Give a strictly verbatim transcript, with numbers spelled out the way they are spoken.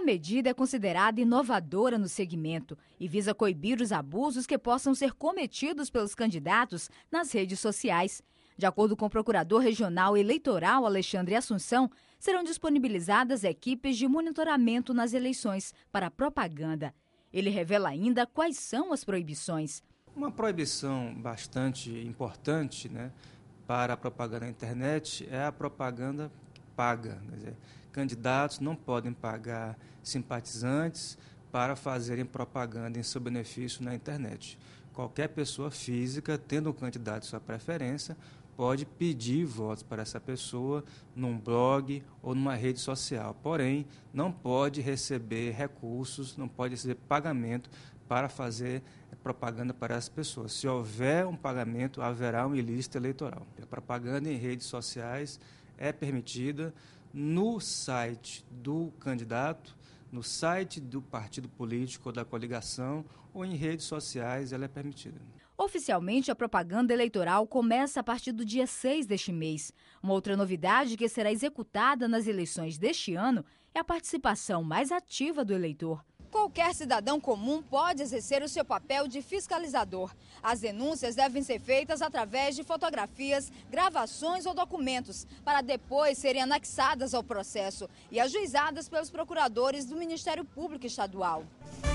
A medida é considerada inovadora no segmento e visa coibir os abusos que possam ser cometidos pelos candidatos nas redes sociais. De acordo com o procurador regional eleitoral Alexandre Assunção, serão disponibilizadas equipes de monitoramento nas eleições para propaganda. Ele revela ainda quais são as proibições. Uma proibição bastante importante, né, para a propaganda na internet é a propaganda paga. Quer dizer, candidatos não podem pagar simpatizantes para fazerem propaganda em seu benefício na internet. Qualquer pessoa física, tendo um candidato de sua preferência, pode pedir votos para essa pessoa num blog ou numa rede social. Porém, não pode receber recursos, não pode receber pagamento para fazer propaganda para essa pessoa. Se houver um pagamento, haverá um ilícito eleitoral. A propaganda em redes sociais é permitida no site do candidato, no site do partido político ou da coligação, ou em redes sociais ela é permitida. Oficialmente, a propaganda eleitoral começa a partir do dia seis deste mês. Uma outra novidade que será executada nas eleições deste ano é a participação mais ativa do eleitor. Qualquer cidadão comum pode exercer o seu papel de fiscalizador. As denúncias devem ser feitas através de fotografias, gravações ou documentos, para depois serem anexadas ao processo e ajuizadas pelos procuradores do Ministério Público Estadual.